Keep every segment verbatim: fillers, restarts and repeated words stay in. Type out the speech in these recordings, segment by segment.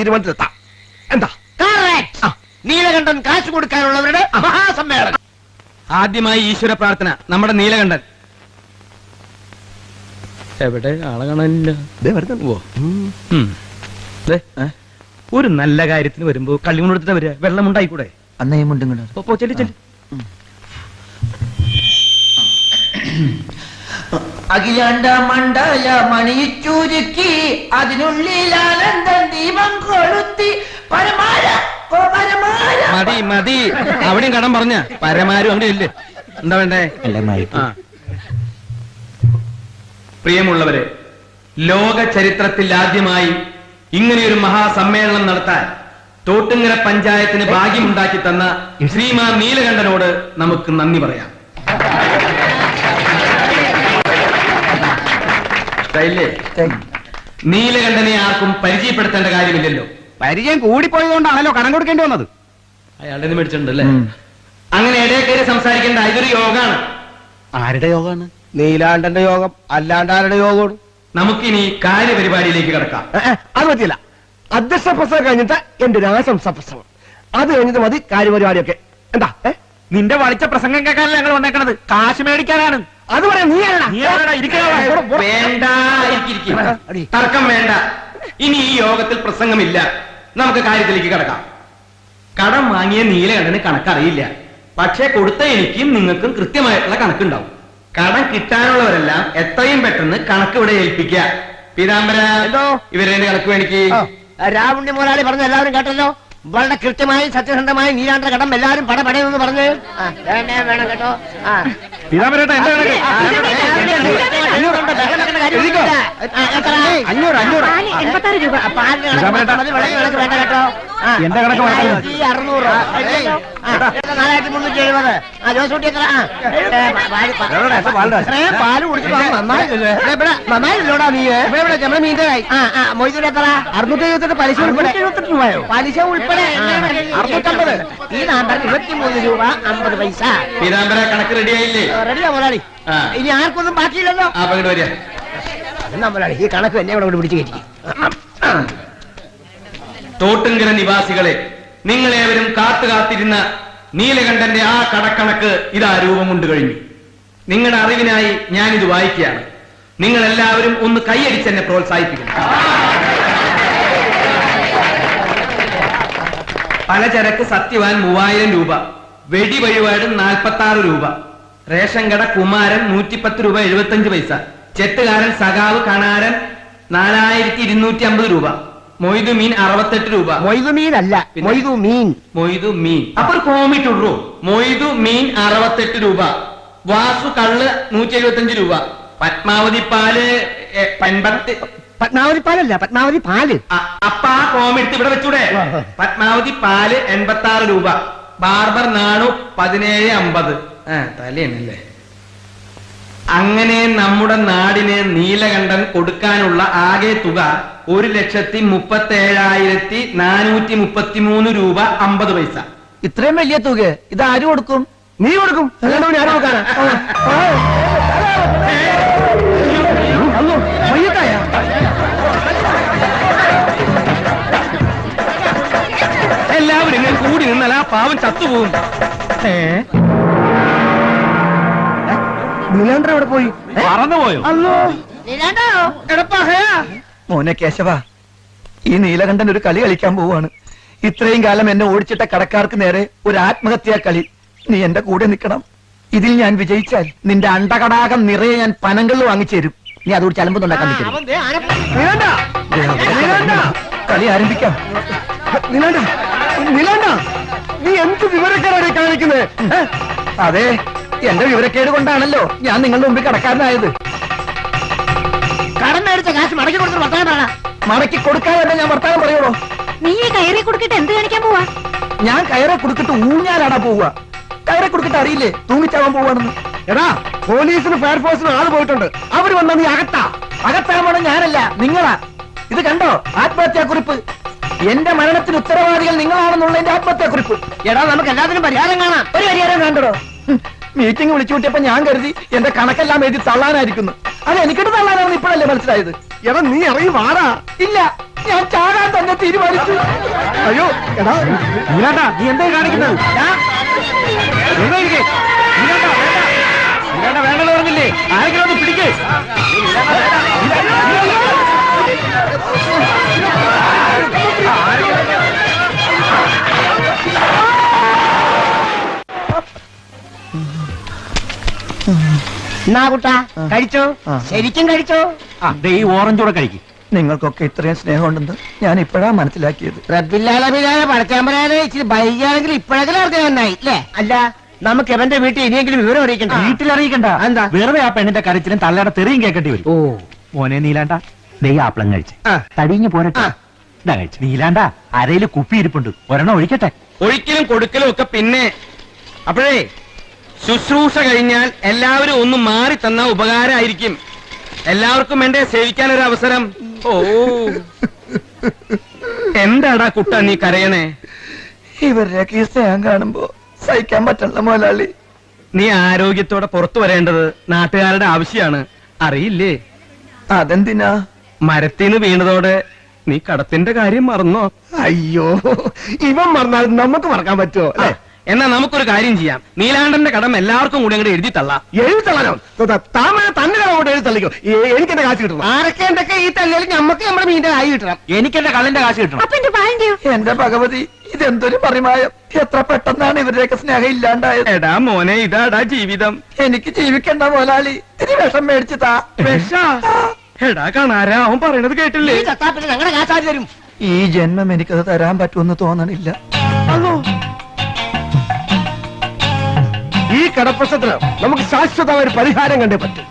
തീരുമാനത്തിലെത്താം. എന്താ? നീലകണ്ഠൻ കാശ് കൊടുക്കാനുള്ളവരുടെ മഹാസമ്മേളനം. ആദ്യമായി ഈശ്വര പ്രാർത്ഥന. നമ്മുടെ നീലകണ്ഠൻ എവിടെ? ആളെ കാണാനില്ല. ഒരു നല്ല കാര്യത്തിന് വരുമ്പോ കള്ളിമുണ്ടെടുത്തിട്ട് വരിക. വെള്ളം ഉണ്ടായിക്കൂടെ? അന്നേ മുണ്ടും ചെല്ലി ചെല്ലി. അഖിലാണ്ട മണ്ഡല മണിച്ചുരുക്കി അതിനുള്ളിൽ ആനന്ദം ദീപം കൊളുത്തി പരമാര മതി മതി. അവിടെയും കടം പറഞ്ഞ പരമാരും അവിടെ ഇല്ലേ? എന്താ വേണ്ടേ? പ്രിയമുള്ളവരെ, ലോക ചരിത്രത്തിൽ ആദ്യമായി ഇങ്ങനെയൊരു മഹാസമ്മേളനം നടത്താൻ തോട്ടുങ്ങര പഞ്ചായത്തിന് ഭാഗ്യമുണ്ടാക്കി തന്ന ശ്രീമാൻ നീലകണ്ഠനോട് നമുക്ക് നന്ദി പറയാം. നീലകണ്ഠനെ ആർക്കും പരിചയപ്പെടുത്തേണ്ട കാര്യമില്ലല്ലോ. പരിചയം കൂടിപ്പോയതുകൊണ്ടാണല്ലോ കടം കൊടുക്കേണ്ടി വന്നത്. അയാളുടെ നിന്ന് മേടിച്ചിട്ടുണ്ടല്ലേ? അങ്ങനെ ഇടയിൽ കയറി സംസാരിക്കേണ്ട. ഇതൊരു യോഗമാണ്. ആരുടെ യോഗമാണ്? നീലാണ്ടന്റെ യോഗം. അല്ലാണ്ട് ആരുടെ യോഗമാണ്? നമുക്കിനി കാര്യപരിപാടിയിലേക്ക് കിടക്കാം. അത് പറ്റില്ല. അധ്യക്ഷ പ്രസംഗം കഴിഞ്ഞിട്ട് എന്റെ രാശംസ പ്രസംഗം, അത് കഴിഞ്ഞിട്ട് മതി കാര്യപരിപാടിയൊക്കെ. എന്താ? നിന്റെ വളിച്ച പ്രസംഗം കേൾക്കാനല്ല ഞങ്ങൾ വന്നേക്കണത്, കാശ് മേടിക്കാനാണ്. അത് പറയാം. നീ വേണ്ട, തർക്കം വേണ്ട. ഇനി ഈ യോഗത്തിൽ പ്രസംഗമില്ല. നമുക്ക് കാര്യത്തിലേക്ക് കിടക്കാം. കടം വാങ്ങിയ നീലകണ്ഠന് കണക്കറിയില്ല. പക്ഷെ കൊടുത്ത എനിക്കും നിങ്ങൾക്കും കൃത്യമായിട്ടുള്ള കണക്കുണ്ടാവും. കടം കിട്ടാനുള്ളവരെല്ലാം എത്രയും പെട്ടെന്ന് കണക്ക് ഇവിടെ ഏൽപ്പിക്കുക. പീതാംബര, ഇവരെ കണക്ക് മേടിക്ക്. രാവുണ്ണി മുതലാളി പറഞ്ഞ എല്ലാവരും കേട്ടല്ലോ. വളരെ കൃത്യമായി സത്യസന്ധമായി നീലാണ്ട കടം എല്ലാവരും പട പടയെന്ന് പറഞ്ഞ് വേണം കേട്ടോ. അഞ്ഞൂറ് അഞ്ഞൂറ് എൺപത്താറ് രൂപ വേണ്ട കേട്ടോ. അറുന്നൂറ് നാലായിരത്തി മുന്നൂറ്റി എഴുപത്. ആ ജോസൂട്ടി എത്ര? പാല് കുടിച്ചു നന്നായില്ലോടാ നീ. നമ്മുടെ മീൻ്റെ മൊയ്തൂര് എത്ര? അറുന്നൂറ്റി എഴുപത്തെട്ട്. പലിശ ഉൾപ്പെടെ എഴുപത്തെട്ട് രൂപയോ? പലിശ ഉൾപ്പെടെ അറുന്നൂറ്റമ്പത്. ഈ നമ്പർ ഇരുപത്തിമൂന്ന് രൂപ അമ്പത് പൈസ. പീതാംബര, കണക്ക് റെഡിയായില്ലേ? റെഡിയാ മുതലാളി. ഇനി ആർക്കൊന്നും ബാക്കിയില്ലല്ലോ. എന്നാ മുതലാളി ഈ കണക്ക് എന്നെ ഇവിടെ പിടിച്ചു കയറ്റി. തോട്ടുങ്കര നിവാസികളെ, നിങ്ങളേവരും കാത്തു കാത്തിരുന്ന നീലകണ്ഠന്റെ ആ കടക്കണക്ക് ഇതാ രൂപം കൊണ്ട് കഴിഞ്ഞു. നിങ്ങളുടെ അറിവിനായി ഞാനിത് വായിക്കുകയാണ്. നിങ്ങൾ എല്ലാവരും ഒന്ന് കൈയടിച്ചെന്നെ പ്രോത്സാഹിപ്പിക്കണം. പലചരക്ക് സത്യവാൻ മൂവായിരം രൂപ, വെടി വഴിപാട് നാൽപ്പത്തി ആറ് രൂപ, റേഷൻ കട കുമാരൻ നൂറ്റിപ്പത്ത് രൂപ എഴുപത്തഞ്ച് പൈസ, ചെത്തുകാരൻ സഖാവ് കണാരൻ നാലായിരത്തി ഇരുന്നൂറ്റി അമ്പത് രൂപ, മൊയ്തു മീൻ അറുപത്തെട്ട് രൂപ. മൊയ്തു മീൻ അല്ല, മൊയ്തു മീൻ. മൊയ്തു മീൻ. അപ്പൊ ഒരു കോമിട്ടുള്ളൂ. മൊയ്തു മീൻ അറുപത്തെട്ട് രൂപ, വാസു കള്ള് നൂറ്റി എഴുപത്തി അഞ്ച് രൂപ, പത്മാവതി പാല് എൺപത്തി പത്മാവതി പാലല്ല, പത്മാവതി പാല്. അപ്പൊ ആ കോമെടുത്ത് ഇവിടെ വെച്ചൂടെ? പത്മാവതി പാല് എൺപത്തി ആറ് രൂപ, ബാർബർ നാണു പതിനേഴ് അമ്പത്. ആ തലേന്നല്ലേ. അങ്ങനെ നമ്മുടെ നാടിന് നീലകണ്ഠൻ കൊടുക്കാനുള്ള ആകെ തുക ഒരു ലക്ഷത്തി മുപ്പത്തി ഏഴായിരത്തി നാനൂറ്റി മുപ്പത്തി മൂന്ന് രൂപ അമ്പത് പൈസ. ഇത്രയും വലിയ തുക ഇത് ആര് കൊടുക്കും? നീ കൊടുക്കും. ആര് കൊടുക്കാനാ? എല്ലാവരും ഇങ്ങനെ കൂടി നിന്നാൽ ആ പാവം ചത്തുപോകും. നീലാണ്ടൻ എവിടെ പോയി? പറന്നുപോയോ? മോനെ കേശവ, ഈ നീലകണ്ഠൻ ഒരു കളി കളിക്കാൻ പോവാണ്. ഇത്രയും കാലം എന്നെ ഓടിച്ചിട്ട കടക്കാർക്ക് നേരെ ഒരു ആത്മഹത്യാ കളി. നീ എന്റെ കൂടെ നിൽക്കണം. ഇതിൽ ഞാൻ വിജയിച്ചാൽ നിന്റെ അണ്ടകടാകം നിറയെ ഞാൻ പനങ്കള്ള് വാങ്ങിച്ചു തരും. നീ അതോട് ചലമ്പുന്നുണ്ടാക്കാൻ നിൽക്കണം. കളി ആരംഭിക്കാം. നീലാണ്ട, നീലാണ്ട, നീ എന്ത് വിവരക്കേടാണ് കാണിക്കുന്നത്? അതെ, എന്റെ വിവരക്കേട് കൊണ്ടാണല്ലോ ഞാൻ നിങ്ങളുടെ മുമ്പിൽ കടക്കാരനായത്. കടം മേടിച്ച കാശ് മടക്കി കൊടുത്ത് വർത്താനം മടക്കി കൊടുക്കാതെ ഞാൻ വർത്താനം പറയുള്ളൂ. നീ കയറി കൊടുത്തിട്ട് എന്ത് കാണിക്കാൻ പോവാ? ഞാൻ കയറെ കൊടുത്തിട്ട് ഊഞ്ഞാലാടാ പോവുക. കയറെ കൊടുത്തിട്ട് അറിയില്ലേ തൂങ്ങിച്ചാവാൻ പോവാണെന്ന്? എടാ, പോലീസിന് ഫയർഫോഴ്സിന് ആള് പോയിട്ടുണ്ട്. അവര് വന്നാ നീ അകത്താ. അകത്താവണം ഞാനല്ല, നിങ്ങളാ. ഇത് കണ്ടോ ആത്മഹത്യാക്കുറിപ്പ്? എന്റെ മരണത്തിന് ഉത്തരവാദികൾ നിങ്ങളാണെന്നുള്ള എന്റെ ആത്മഹത്യാക്കുറിപ്പ്. എടാ, നമുക്ക് എല്ലാത്തിനും പരിഹാരം കാണാം. ഒരു പരിഹാരം കണ്ടോ? മീറ്റിംഗ് വിളിച്ചു കൂട്ടിയപ്പോ ഞാൻ കരുതി എന്റെ കണക്കെല്ലാം എഴുതി തള്ളാനായിരിക്കുന്നു. അത് എനിക്കിട്ട് തള്ളാനാണെന്ന് ഇപ്പോഴല്ലേ മനസ്സിലായത്. എടാ, നീ ഇറങ്ങി വാടാ. ഇല്ല, ഞാൻ ചാകാൻ തന്നെ തീരുമാനിച്ചു. അയ്യോ എടാ നീലാണ്ടാ നീ എന്താ കാണിക്കുന്നത്? വേണ്ടെന്ന് പറഞ്ഞില്ലേ? ആരെങ്കിലും ഒന്ന് പിടിക്കേ. എന്നാ കുട്ടാ കഴിച്ചോ? ശരിക്കും കഴിച്ചോ? ഈ ഓറഞ്ച് കൂടെ കഴിക്കും. നിങ്ങൾക്കൊക്കെ ഇത്രയും സ്നേഹമുണ്ടെന്ന് ഞാൻ ഇപ്പോഴാ മനസ്സിലാക്കിയത്. റബ്ബില്ലാലബില്ലാലെ പടച്ചാമ്പരാലെ ഇച്ചിരി ബൈകാണെങ്കിൽ ഇപ്പോഴെങ്കിലും അറിയാൻ നന്നായി അല്ലേ? അല്ല നമുക്ക് എവന്റെ വീട്ടിൽ ഇനിയെങ്കിലും വിവരം അറിയിക്കണ്ട. വീട്ടിൽ അറിയിക്കണ്ട. എന്താ? വെറുതെ ആ പെണ്ണിന്റെ കരച്ചിലും തള്ളയുടെ തെറിയും കേൾക്കേണ്ടി വരും. ഓ മോനെ നീലാണ്ട ദേ ആപ്പിളം കഴിച്ച് ആ. തടിഞ്ഞു പോരട്ടെ. ഇതാ കഴിച്ചു. നീലാണ്ട അരയില് കുപ്പി ഇരിപ്പുണ്ട്, ഒരെണ്ണം ഒഴിക്കട്ടെ. ഒഴിക്കലും കൊടുക്കലും ഒക്കെ പിന്നെ. അപ്പോഴേ ശുശ്രൂഷ കഴിഞ്ഞാൽ എല്ലാവരും ഒന്ന് മാറി തന്ന ഉപകാരമായിരിക്കും. എല്ലാവർക്കും എന്റെ സേവിക്കാൻ ഒരു അവസരം. ഓ എന്താടാ കുട്ട നീ കരയണേ? ഇവരുടെയൊക്കെ ഈ സ്നേഹം കാണുമ്പോ സഹിക്കാൻ പറ്റണ്ട മുതലാളി. നീ ആരോഗ്യത്തോടെ പുറത്തു വരേണ്ടത് നാട്ടുകാരുടെ ആവശ്യമാണ്. അറിയില്ലേ? അതെന്തിനാ? മരത്തിന്ന് വീണതോടെ നീ കടത്തിന്റെ കാര്യം മറന്നോ? അയ്യോ ഇവൻ മറന്നാൽ നമുക്ക് മറക്കാൻ പറ്റുമോ? ആ, എന്നാ നമുക്കൊരു കാര്യം ചെയ്യാം. നീലാണ്ടന്റെ കടം എല്ലാവർക്കും കൂടി അങ്ങോട്ട് എഴുതി തള്ളാം. എഴുത്തള്ളനോ? താമര തന്നെ അങ്ങോട്ട് എഴുത്തള്ളിക്കോ. എനിക്ക് എന്റെ കാശ് കിട്ടണം. ആരൊക്കെ എന്തൊക്കെ ഈ തല്ലിയാലും ഞമ്മക്ക് നമ്മുടെ മീന്റെ കായ് കിട്ടണം. എനിക്ക് എന്റെ കള്ളിന്റെ കാശ് കിട്ടണം. അപ്പൊ എന്റെ പാലിന്റെയോ? എന്റെ ഭഗവതി, ഇതെന്തൊരു പരിമായം! എത്ര പെട്ടെന്നാണ് ഇവരുടെയൊക്കെ സ്നേഹം ഇല്ലാണ്ടായത്. എടാ മോനെ, ഇതാടാ ജീവിതം. എനിക്ക് ജീവിക്കണ്ട മുതലാളി, ഇനി വിഷം മേടിച്ചു താ. വിഷാ? എടാ കാണാരാ, അവൻ പറയണത് കേട്ടില്ലേ? ഈ ചത്താപ്പിന് ഞങ്ങളുടെ കാശാരി തരും. ഈ ജന്മം എനിക്കത് തരാൻ പറ്റുമെന്ന് തോന്നണില്ല. ഈ കടപ്രശ്നത്തിന് നമുക്ക് ശാശ്വതമായ ഒരു പരിഹാരം കണ്ടേ പറ്റും.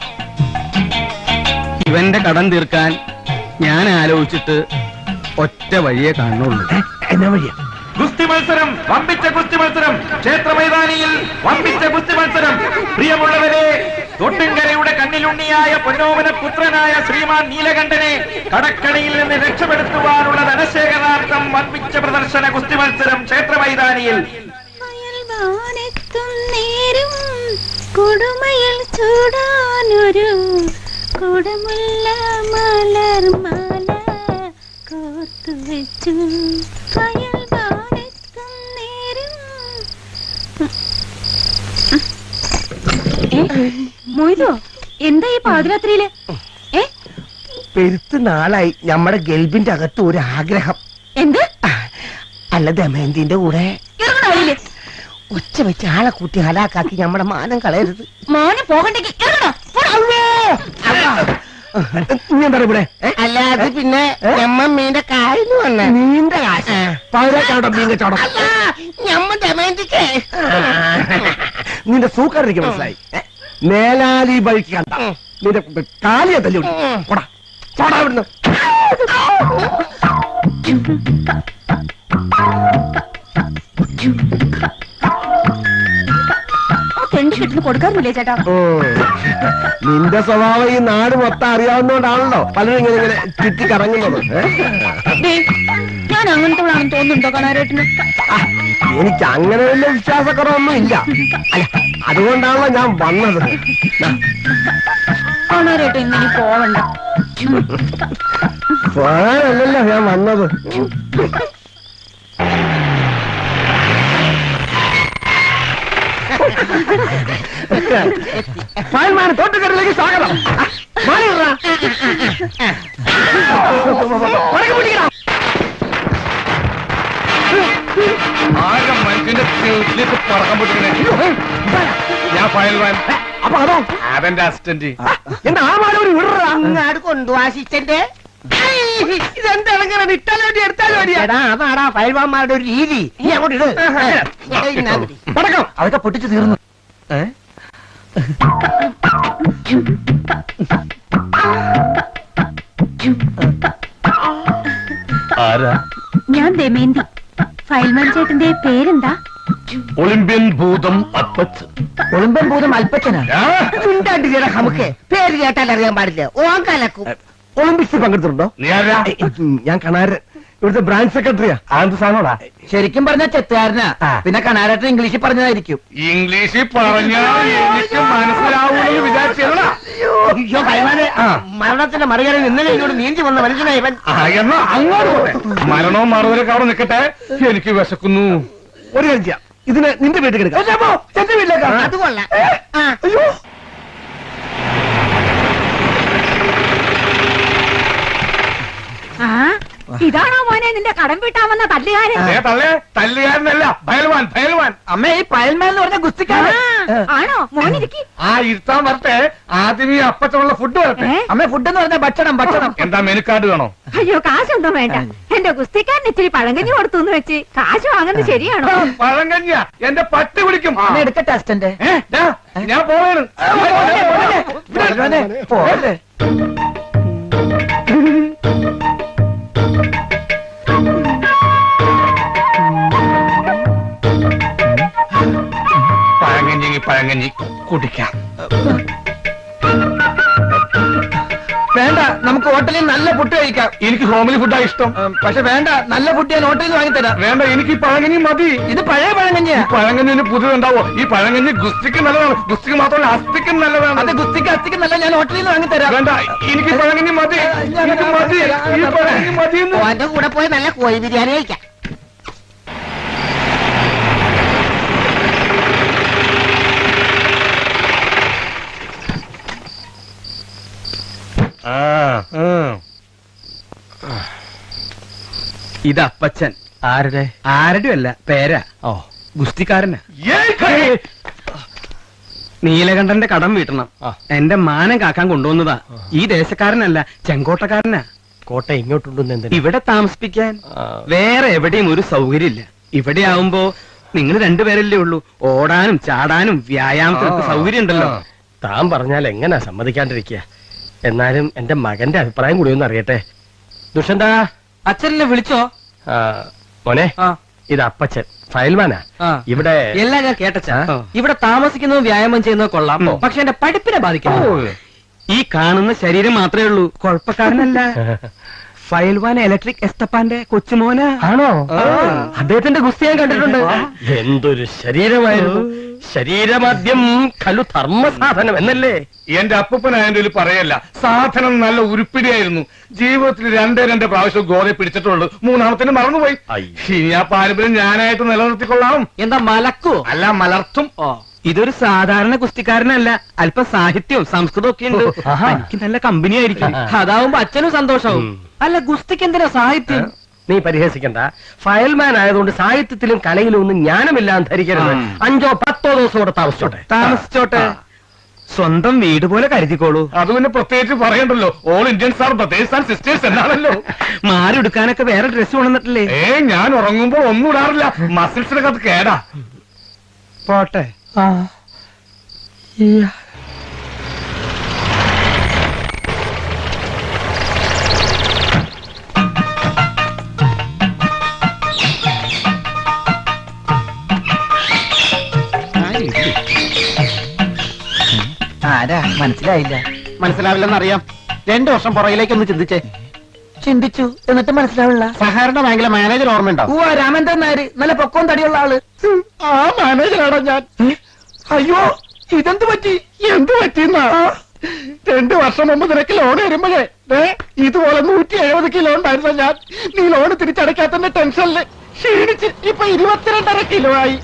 ഇവന്റെ കടം തീർക്കാൻ ഞാൻ ആലോചിച്ചിട്ട് ഒറ്റ വഴിയെ കാണുള്ളൂ. എന്നാ വഴിയാ? ഗുസ്തി മത്സരം, വമ്പിച്ച ഗുസ്തി മത്സരം, ക്ഷേത്ര മൈതാനിയിൽ വമ്പിച്ച ഗുസ്തി മത്സരം. പ്രിയമുള്ളവരെ, തൊട്ടുംകരയുടെ കണ്ണിലുണ്ണിയായ പൊന്നോമന പുത്രനായ ശ്രീമാൻ നീലകണ്ഠനെ കടക്കണിയിൽ നിന്ന് രക്ഷപ്പെടുത്തുവാനുള്ള ധനശേഖരാർത്ഥം വമ്പിച്ച പ്രദർശന ഗുസ്തി മത്സരം ക്ഷേത്ര മൈതാനിയിൽ. നേരും കൊടുമയിൽ ചൂടാനൊരു കൊടുമുല്ല മലർമാല കോർത്തു വെച്ചു. മൊയ്തോ, എന്താ ഈ പാതിരാത്രിയില്? ഏ പെരുത്ത് നാളായി നമ്മുടെ ഗൾബിന്റെ അകത്ത് ഒരു ആഗ്രഹം. എന്ത്? അല്ല ദമയന്തിന്റെ കൂടെ ഇറങ്ങണല്ലേ? ഒച്ച വെച്ച് ആളെ കൂട്ടി ഹലാക്കാക്കി നമ്മുടെ മാനം കളയരുത്. മോനെ പോകണ്ടെങ്കിൽ നീ ഇവിടെ അല്ലാതെ പിന്നെ ഞമ്മ മീന്റെ കാര്യം വന്ന നീന്റെ കാശ് പതിനാക്കാണ്ടോ മീൻ കച്ചവടം? ഞമ്മ ദമയന്തിക്ക് നിന്റെ സൂക്കാരിക്ക് മനസ്സിലായി. മേലാലി ബൈക്ക് കണ്ട നിന്റെ കാലിയെ തല്ലി പോടാ പോടാ ഇവിടുന്ന്. പെൺകുട്ടിന് കൊടുക്കാറില്ലേ ചേട്ടാ? നിന്റെ സ്വഭാവം ഈ നാട് മൊത്തം അറിയാവുന്നോണ്ടാണല്ലോ പലരും ഇങ്ങനെ ഇങ്ങനെ ചുറ്റി കറങ്ങുന്നത്. ഞാൻ അങ്ങനത്തെ തോന്നുന്നുണ്ടോ കാണാനായിട്ടിന്? എനിക്ക് അങ്ങനെ വലിയ വിശ്വാസക്കുറവൊന്നും ഇല്ല. അല്ല അതുകൊണ്ടാണല്ലോ ഞാൻ വന്നത്. കാണാനായിട്ട് ഇന്നിനി പോവണ്ട. പോകാനല്ലല്ലോ ഞാൻ വന്നത്. ഫയൽമാൻ തോട്ടുകടലിലേക്ക് സ്വാഗതം. ആകെ മനുഷ്യന്റെ വീട്ടിലേക്ക് പറക്കാൻ പറ്റുന്നേ. ഞാൻ ഫയൽമാൻ. അപ്പൊ അതോ അതെന്റെ അസിസ്റ്റന്റ്. എന്റെ ആ മാല ഒരു വിടറ അങ്ങാട് കൊണ്ടു അസിസ്റ്റന്റ്. ഇതെന്താണ് ഇങ്ങനെ ഇട്ടാലോ എടുത്താലോ? എടാ അതാടാ ഫയൽവാന്മാരുടെ ഒരു രീതി. നീ അങ്ങോട്ട് ഇട്. പടക്കം അതൊക്കെ പൊട്ടിച്ചു തീർന്നു. ആരാ? ഞാൻ ദമയന്തി. ഫയൽമാൻ ചേട്ടന്റെ പേരെന്താ? ഒളിമ്പ്യൻ ഭൂതം അപ്പച്ചൻ. ഒളിമ്പൻ ഭൂതം അല്പച്ചനാ? ഉണ്ടാണ്ടില്ലടാ നമുക്ക്. പേര് കേട്ടാൽ അറിയാൻ പാടില്ല. ഓൻ കലക്കും. ഒളിമ്പിക്സിൽ പങ്കെടുത്തിട്ടുണ്ടോ? നീ ആരാ? ഞാൻ കണാരൻ. ഇവിടുത്തെ ബ്രാഞ്ച് സെക്രട്ടറിയാ. ആന്ത് സാധനോടാ? ശരിക്കും പറഞ്ഞ ചെത്തുകാരനാ. പിന്നെ കണാരേട്ടൻ ഇംഗ്ലീഷിൽ പറഞ്ഞതായിരിക്കും. ഇംഗ്ലീഷിൽ പറഞ്ഞാൽ എനിക്ക് മനസ്സിലാവൂന്ന് വിചാരിച്ചതാ. അയ്യോ ഭയവാനെ, മരണത്തിന്റെ മറികടന്ന് ഇന്നലെ ഇങ്ങോട്ട് നീന്തി വന്ന മനുഷ്യനാ ഇവൻ. എന്നാ അങ്ങോട്ട് പോട്ടെ. മരണവും മറുതലൊക്കെ അവിടെ നിൽക്കട്ടെ. എനിക്ക് വിശക്കുന്നു. ഒരു കാര്യം ചെയ്യാം, ഇതിന് നിന്റെ വീട്ടിൽ എടുക്കാം. എന്റെ വീട്ടിലേക്കാ? അത് കൊള്ളാം. അയ്യോ ഇതാണോ മോനെ നിന്റെ കടം വീട്ടാമെന്ന തല്ലുകാരൻ? തള്ളേ, തല്ലുകാരനല്ല, ഭയൽവാൻ ഭയൽവാൻ. അമ്മ ഈ പയൽമാൻ എന്ന് പറഞ്ഞ ഗുസ്തിക്കാരൻ. ആണോ മോനിരിക്കി? ആ ഇരുത്താൻ വരട്ടെ. ആദ്യം ഈ അപ്പച്ചുള്ള ഫുഡ് വരട്ടെ. അമ്മ ഫുഡ് എന്ന് പറഞ്ഞ ഭക്ഷണം ഭക്ഷണം. എന്താ മെനുക്കാർഡ് വേണോ? അയ്യോ കാശൊന്നും വേണ്ട. എന്റെ ഗുസ്തിക്കാരൻ ഇച്ചിരി പഴങ്കഞ്ഞി കൊടുത്തു എന്ന് വെച്ച് കാശ് വാങ്ങുന്നത് ശരിയാണോ? പഴങ്കഞ്ഞ എന്റെ പട്ടി പിടിക്കും. അമ്മ എടുക്കട്ടെ അസിസ്റ്റന്റ്. ഞാൻ പോവേണ്. പോലെ പഴങ്കഞ്ഞി പഴങ്കഞ്ഞി കുടിക്കാം. വേണ്ട, നമുക്ക് ഹോട്ടലിൽ നല്ല ഫുഡ് കഴിക്കാം. എനിക്ക് ഹോമിലി ഫുഡാ ഇഷ്ടം. പക്ഷെ വേണ്ട, നല്ല ഫുഡ് ഞാൻ ഹോട്ടലിൽ നിന്ന് വാങ്ങിത്തരാം. വേണ്ട, എനിക്ക് ഈ പഴങ്കഞ്ഞി മതി. ഇത് പഴയ പഴങ്കഞ്ഞിയാ. പഴങ്കഞ്ഞിന് പുതിയതുണ്ടാവോ? ഈ പഴങ്കഞ്ഞി ഗുസ്തിക്ക് നല്ലതാണ്. ഗുസ്തിക്ക് മാത്രമല്ല അസ്ഥിക്കും നല്ലതാണ്. അത് ഗുസ്തിക്ക് അസ്ഥിക്ക് നല്ല ഞാൻ ഹോട്ടലിൽ നിന്ന് വാങ്ങിത്തരാം. വേണ്ട, എനിക്ക് പഴങ്കഞ്ഞി മതി. എനിക്ക് മതി. ഈ പഴങ്കഞ്ഞി മതി. ഓന്റെ കൂടെ പോയി നല്ല കോഴി ബിരിയാണി കഴിക്കാം. ഇത് അപ്പച്ചൻ. ആരുടെ? ആരുടെ അല്ല, പേരാ. ഓ, ഗുസ്തിക്കാരനാ. നീലകണ്ഠന്റെ കടം വീട്ടണം. എന്റെ മാനം കാക്കാൻ കൊണ്ടുവന്നതാ. ഈ ദേശക്കാരനല്ല, ചെങ്കോട്ടക്കാരനാ. കോട്ട ഇങ്ങോട്ടുണ്ടെന്ന് എന്തിനാ? ഇവിടെ താമസിപ്പിക്കാൻ. വേറെ എവിടെയും ഒരു സൗകര്യം ഇല്ല. ഇവിടെ ആവുമ്പോ നിങ്ങൾ രണ്ടുപേരല്ലേ ഉള്ളൂ. ഓടാനും ചാടാനും വ്യായാമത്തിനൊക്കെ സൗകര്യം ഉണ്ടല്ലോ. താൻ പറഞ്ഞാൽ എങ്ങനാ സമ്മതിക്കാണ്ടിരിക്കുക? എന്നാലും എന്റെ മകന്റെ അഭിപ്രായം കൂടി ഒന്ന് അറിയട്ടെ. ദുഷ്യന്താ, അച്ഛനെ വിളിച്ചോ? മോനെ, ഇത് അപ്പച്ചൻ ഫയൽമാനാ. ഇവിടെ എല്ലാം ഞാൻ കേട്ടച്ചാ. ഇവിടെ താമസിക്കുന്നതും വ്യായാമം ചെയ്യുന്നത് കൊള്ളാം, പക്ഷെ എന്റെ പഠിപ്പിനെ ബാധിക്കുന്നു. ഈ കാണുന്ന ശരീരം മാത്രമേ ഉള്ളൂ, കുഴപ്പക്കാരനല്ല. ഫയൽവാൻ ഇലക്ട്രിക് എസ്തപ്പാന്റെ കൊച്ചുമോന. ആണോ? അദ്ദേഹത്തിന്റെ ഗുസ്തി ഞാൻ കണ്ടിട്ടുണ്ട്. എന്തൊരു ശരീരമായിരുന്നു. ശരീരമാദ്യം ഖലു ധർമ്മസാധനം എന്നല്ലേ എന്റെ അപ്പൂപ്പനായതിൽ പറയല്ല. സാധനം നല്ല ഉരുപ്പിടിയായിരുന്നു. ജീവിതത്തിൽ രണ്ടേ രണ്ട് പ്രാവശ്യം ഗോതയെ പിടിച്ചിട്ടുള്ളൂ. മൂന്നാമത്തിന് മറന്നുപോയി. ഇനി ആ പാരമ്പര്യം ഞാനായിട്ട് നിലനിർത്തിക്കൊള്ളാം. എന്താ മലക്കോ? അല്ല, മലർത്തും. ഇതൊരു സാധാരണ കുസ്തിക്കാരനല്ല. അല്പം സാഹിത്യവും സംസ്കൃതവും ഒക്കെ ഉണ്ട്. എനിക്ക് നല്ല കമ്പനി ആയിരിക്കും. അതാവുമ്പോ അച്ഛനും സന്തോഷവും. അല്ല, ഗുസ്തിക്ക് എന്തിനാ സാഹിത്യം? നീ പരിഹസിക്കണ്ട. ഫയൽമാൻ ആയതുകൊണ്ട് സാഹിത്യത്തിലും കലയിലും ഒന്നും ജ്ഞാനമില്ലാന്ന് ധരിക്കരുത്. അഞ്ചോ പത്തോ ദിവസം കൂടെ താമസിച്ചോട്ടെ. താമസിച്ചോട്ടെ. സ്വന്തം വീട് പോലെ കരുതിക്കോളൂ. അത് പിന്നെ പ്രത്യേകിച്ച് പറയണ്ടല്ലോ. All Indians are brothers and sisters എന്നാണല്ലോ. മാരെടുക്കാനൊക്കെ വേറെ ഡ്രസ് കൊണ്ടുവന്നിട്ടില്ലേ? ഏ, ഞാൻ ഉറങ്ങുമ്പോൾ ഒന്നും ഇടാറില്ല. മസിൽസിനൊക്കെ അത് കേടാ. പോട്ടെ. ആരാ മനസ്സിലായില്ല. മനസ്സിലാവില്ലെന്നറിയാം. രണ്ടു വർഷം പുറകിലേക്ക് ഒന്ന് ചിന്തിച്ചേ. ചിന്തിച്ചു, എന്നിട്ട് മനസ്സിലാവില്ല. സഹകരണ ബാങ്കിലെ മാനേജർ ഓർമ്മയുണ്ടോ? ഓ, രാമേന്ദ്രൻ നായര്. നല്ല പൊക്കവും തടിയുള്ള ആള്. ആ മാനേജറാണോ ഞാൻ? അയ്യോ, ഇതെന്ത് പറ്റി? എന്ത് പറ്റിയെന്നാ? രണ്ടു വർഷം മുമ്പ് നിനക്ക് ലോൺ വരുമ്പോഴേ ഇതുപോലെ നൂറ്റി എഴുപത് കിലോ ഉണ്ടായിരുന്ന ഞാൻ നീ ലോൺ തിരിച്ചടയ്ക്കാത്തന്റെ ടെൻഷനില് ക്ഷീണിച്ച് ഇപ്പൊ ഇരുപത്തിരണ്ടര കിലോ ആയി.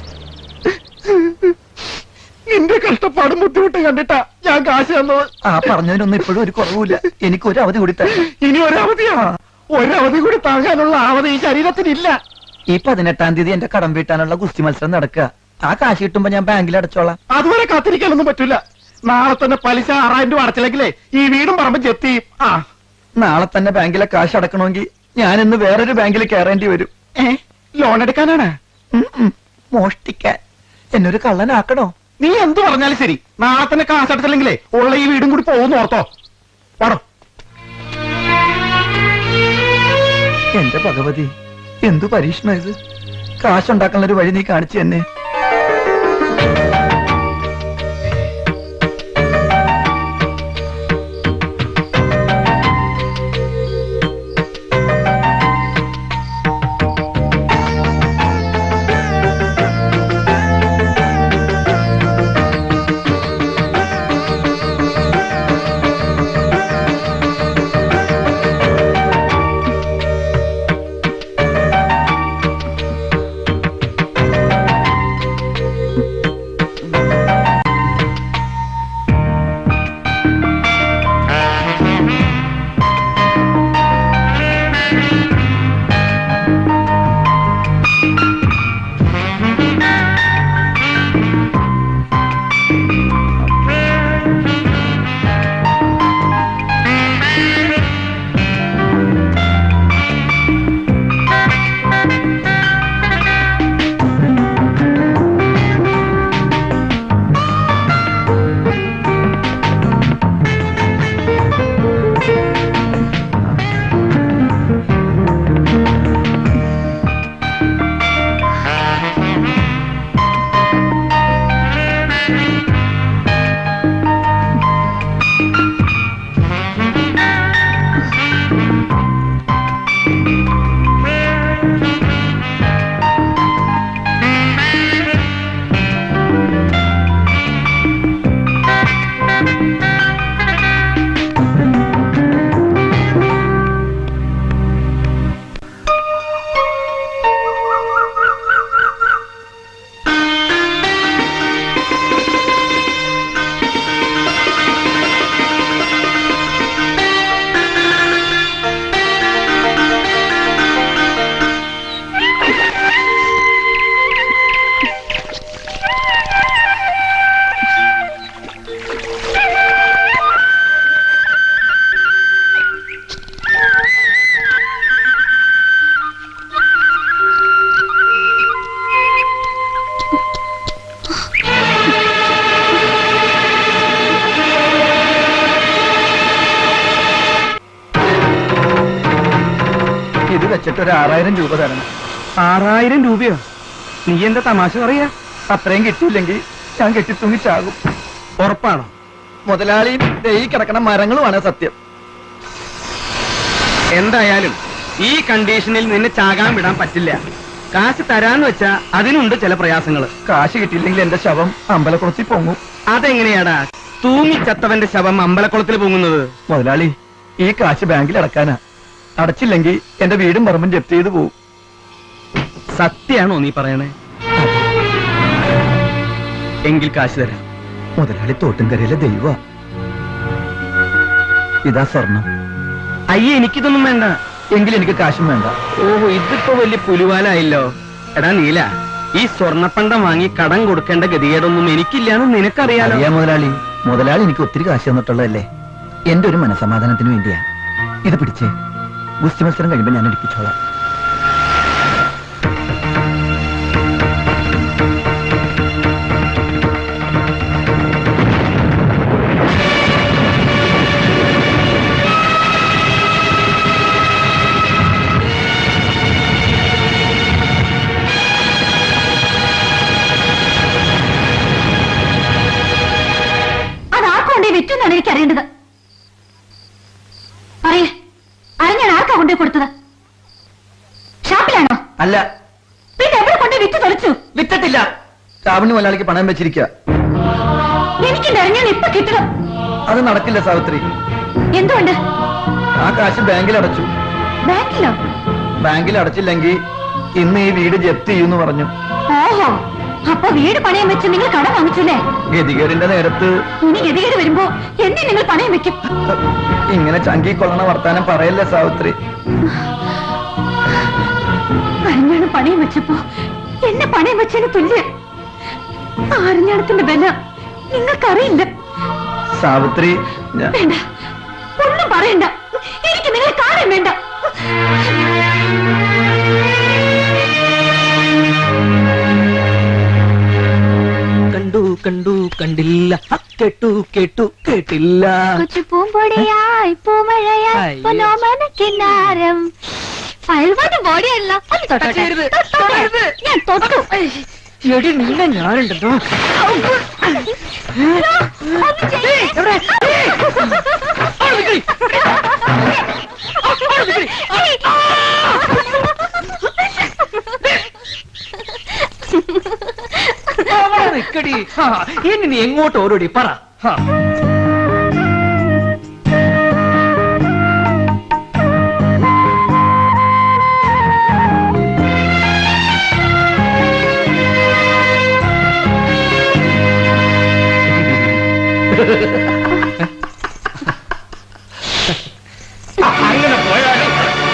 നിന്റെ കഷ്ടപ്പാടും ബുദ്ധിമുട്ടും കണ്ടിട്ടാ ഞാൻ കാശ് തന്നത്. ആ പറഞ്ഞതിനൊന്നും ഇപ്പോഴും ഒരു കുറവില്ല. എനിക്ക് ഒരു അവധി കൂടി തരണം. ഇനി ഒരവധിയാ? ഒരവധി കൂടി താങ്ങാനുള്ള അവധി ഈ ശരീരത്തിനില്ല. ഈ പതിനെട്ടാം തീയതി എന്റെ കടം വീട്ടാനുള്ള ഗുസ്തി മത്സരം നടക്കുക. ആ കാശ് കിട്ടുമ്പോ ഞാൻ ബാങ്കിൽ അടച്ചോളാം. അതുവരെ കാത്തിരിക്കാനൊന്നും പറ്റൂല. നാളെ തന്നെ പലിശ ആറായിരം രൂപ അടച്ചില്ലെങ്കിലേ ഈ വീടും പറമ്പ് ചെത്തി. ആ, നാളെ തന്നെ ബാങ്കിലെ കാശ് അടക്കണമെങ്കിൽ ഞാൻ ഇന്ന് വേറൊരു ബാങ്കിൽ കയറേണ്ടി വരും. ഏ, ലോൺ എടുക്കാനാണ്? മോഷ്ടിക്കാൻ. എന്നൊരു കള്ളനാക്കണോ? നീ എന്ത് പറഞ്ഞാലും ശരി, നാളെ തന്നെ കാശ് അടച്ചില്ലെങ്കിലേ ഉള്ള ഈ വീടും കൂടി പോകുന്നു ഓർത്തോ. പാടോ. എന്റെ ഭഗവതി, എന്തു പരീക്ഷണം ഇത്! കാശുണ്ടാക്കാനുള്ള ഒരു വഴി നീ കാണിച്ചു തന്നെ. വെച്ചിട്ട് ഒരു ആറായിരം രൂപ തരണം. ആറായിരം രൂപയോ? നീ എന്താ തമാശ പറയാ? അത്രയും കിട്ടിയില്ലെങ്കിൽ ഞാൻ കെട്ടിത്തൂങ്ങിച്ചാകും. ഉറപ്പാണോ? മുതലാളിയും ഈ കിടക്കണ മരങ്ങളുമാണ് സത്യം. എന്തായാലും ഈ കണ്ടീഷനിൽ നിന്നെ ചാകാൻ വിടാൻ പറ്റില്ല. കാശ് തരാന്ന് വെച്ചാ അതിനുണ്ട് ചില പ്രയാസങ്ങള്. കാശ് കിട്ടിയില്ലെങ്കിൽ എന്റെ ശവം അമ്പലക്കുളത്തിൽ പൊങ്ങും. അതെങ്ങനെയാടാ തൂങ്ങിച്ചത്തവന്റെ ശവം അമ്പലക്കുളത്തിൽ പൊങ്ങുന്നത്? മുതലാളി, ഈ കാശ് ബാങ്കിൽ അടക്കാനാ. അടച്ചില്ലെങ്കിൽ എന്റെ വീടും പറമ്പും ജപ്തി ചെയ്തു പോവും. സത്യാണോ നീ പറയണേ? എങ്കിൽ കാശ് തരാം. മുതലാളി തോട്ടുംകരയിലെ ദൈവ. ഇതാ സ്വർണം. അയ്യേ, എനിക്കിതൊന്നും വേണ്ട. എങ്കിൽ എനിക്ക് കാശും വേണ്ട. ഓഹോ, ഇതിപ്പോ വലിയ പുലിവാലായില്ലോ. എടാ നീല, ഈ സ്വർണ്ണപ്പണ്ടം വാങ്ങി കടം കൊടുക്കേണ്ട ഗതികേടൊന്നും എനിക്കില്ലാന്ന് നിനക്കറിയാലോ. അറിയാ മുതലാളി, മുതലാളി എനിക്ക് ഒത്തിരി കാശ് തന്നിട്ടുള്ളതല്ലേ. എന്റെ ഒരു മനസമാധാനത്തിന് വേണ്ടിയാ. ഇത് പിടിച്ചേ, ഗുസ്തി മത്സരം കഴിയുമ്പോൾ ഞാൻ എടുപ്പിച്ചോളാം. വിറ്റെന്നാണ് എനിക്ക് അറിയേണ്ടത്. പറയേ, അറിഞ്ഞാൽ ആർക്കാ കൊണ്ടേ കൊടുത്തത്? ഷാപ്പിലാണോ? അല്ല. പിന്നെ എവിടെ കൊണ്ടേ വിറ്റ് തൊളിച്ചു? വിറ്റിട്ടില്ല. സാവണി മുതലാളിക്ക് പണം വെച്ചിരിക്കുക. എനിക്കിന്റെ അറിഞ്ഞാൽ ഇപ്പൊ കിട്ടണം. അത് നടക്കില്ല സാവിത്രി. എന്തുകൊണ്ട്? ആ കാശ് ബാങ്കിൽ അടച്ചു. ബാങ്കിലോ? ബാങ്കിൽ അടച്ചില്ലെങ്കിൽ ഇന്ന് ഈ വീട് ജപ്തി ചെയ്യുമെന്ന് പറഞ്ഞു. ഓഹോ, അപ്പൊ വീട് പണയം വെച്ച് നിങ്ങൾ കടം വാങ്ങിച്ചല്ലേ? ഗതികേടിന്റെ നേരത്ത്. ഇനി ഗതികേട് വരുമ്പോ എന്നെ നിങ്ങൾ പണയം വെക്കും. ഇങ്ങനെ ചങ്കി കൊള്ളണ വർത്താനം പറയല്ലേ സാവിത്രി. അരഞ്ഞാണ് പണയം വെച്ചപ്പോ എന്നെ പണയം വെച്ചതിന് തുല്യം. അരഞ്ഞാണത്തിന്റെ ബല നിങ്ങൾക്കറിയില്ല സാവിത്രി. വേണ്ട, ഒന്നും പറയണ്ട. എനിക്ക് നിങ്ങളെ കാണാൻ വേണ്ട. കണ്ടു കണ്ടു കണ്ടില്ല, കേട്ടു കേട്ടു കേട്ടില്ല. കൊച്ചു പൂമ്പൊടിയായി പൂമഴയായി പൊന്നോമനക്കിന്നാരം. അയൽവാദം ബോഡിയല്ല. ഞാൻ തൊട്ടു. എടി നിന്നെ ഞാനുണ്ടല്ലോ. നിക്കടി. ഇനി നീ എങ്ങോട്ട് ഓരോടി പറ. അങ്ങനെ പോയാലും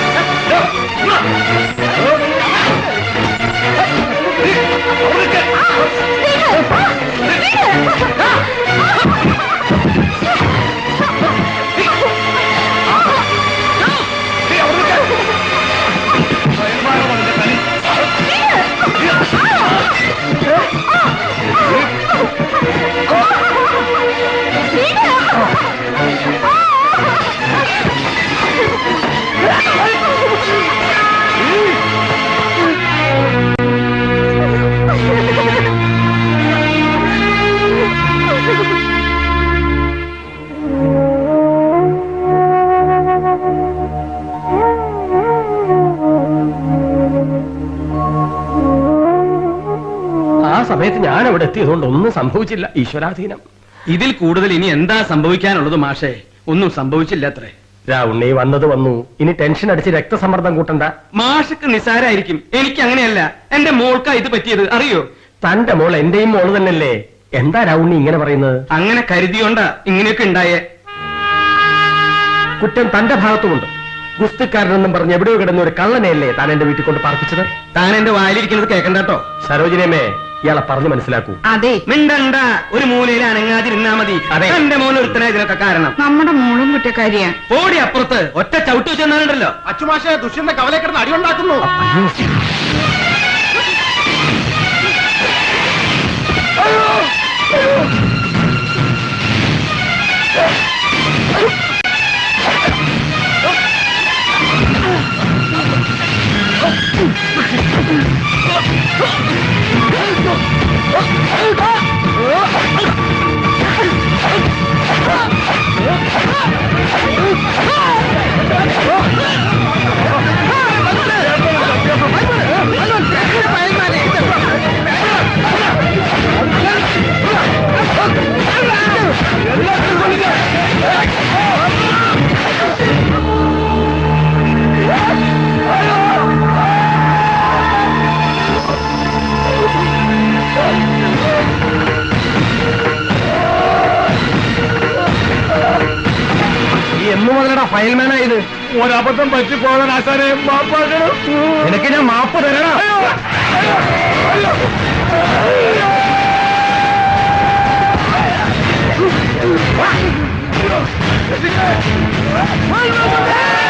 സമയത്ത് ഞാൻ അവിടെ എത്തിയതുകൊണ്ട് ഒന്നും സംഭവിച്ചില്ല. ഈശ്വരാധീനം. ഇതിൽ കൂടുതൽ ഇനി എന്താ സംഭവിക്കാനുള്ളത് മാഷേ? ഒന്നും സംഭവിച്ചില്ല അത്രേ. രാവുണ്ണി വന്നത് വന്നു. ഇനി ടെൻഷൻ അടിച്ച് രക്തസമ്മർദ്ദം കൂട്ടണ്ട. മാഷക്ക് നിസാരായിരിക്കും, എനിക്ക് അങ്ങനെയല്ല. എന്റെ മോൾക്കാ ഇത് പറ്റിയത്, അറിയോ? തന്റെ മോൾ എന്റെയും മോള് തന്നെയല്ലേ. എന്താ രാവുണ്ണി ഇങ്ങനെ പറയുന്നത്? അങ്ങനെ കരുതിയോണ്ടാ ഇങ്ങനെയൊക്കെ ഉണ്ടായേ. കുറ്റം തന്റെ ഭാഗത്തുമുണ്ട്. ഗുസ്തിക്കാരനെന്നും പറഞ്ഞ് എവിടെയോ കിടന്ന ഒരു കള്ളനെയല്ലേ താൻ എന്റെ വീട്ടിൽ കൊണ്ട് പാർപ്പിച്ചത്? താൻ എന്റെ വായിലിരിക്കുന്നത് കേൾക്കണ്ടോ? സരോജിനിയമ്മേ, ഇയാളെ പറഞ്ഞു മനസ്സിലാക്കൂ. അതെ, മിണ്ടണ്ട. ഒരു മൂലയിൽ അനങ്ങാതിരുന്നാ മതി. എന്റെ മോൻ ഒരുത്തനാ ഇതിനൊക്കെ കാരണം. നമ്മുടെ മോളും കുറ്റക്കാരിയാ. ഓടി അപ്പുറത്ത് ഒറ്റ ചവിട്ട് വെച്ചെന്നാലുണ്ടല്ലോ. അച്ചുമാഷെ ദുഷ്യന്റെ കവലെ കിടന്ന് അടിയുണ്ടാക്കുന്നു. ഫയൽമാനാ ഇത്. ഒരബദ്ധം പറ്റിപ്പോകാൻ ആശാനെ മാപ്പാക്കണം. നിനക്ക് ഞാൻ മാപ്പ് തരണം. അയ്യോ